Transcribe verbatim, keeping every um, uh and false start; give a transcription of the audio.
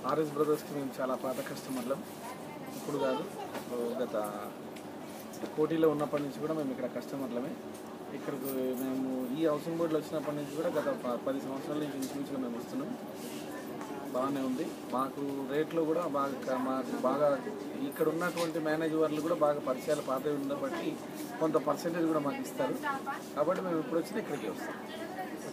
RS బ్రదర్స్కి మేము చాలా పాత కస్టమర్లం. ఇప్పుడు కాదు, గత పోటీలో ఉన్నప్పటి నుంచి కూడా మేము ఇక్కడ కస్టమర్లమే. ఇక్కడికి మేము ఈ హౌసింగ్ బోర్డులో వచ్చినప్పటి నుంచి కూడా గత పది సంవత్సరాల నుంచి ఇంచుమించుగా మేము వస్తున్నాం. బాగానే ఉంది. మాకు రేట్లు కూడా బాగా మాకు బాగా ఇక్కడ ఉన్నటువంటి మేనేజర్లు కూడా బాగా పరిచయాలు పాతవి ఉన్న బట్టి కొంత పర్సెంటేజ్ కూడా మాకు ఇస్తారు. కాబట్టి మేము ఇప్పుడు వచ్చినా ఇక్కడికి వస్తాం.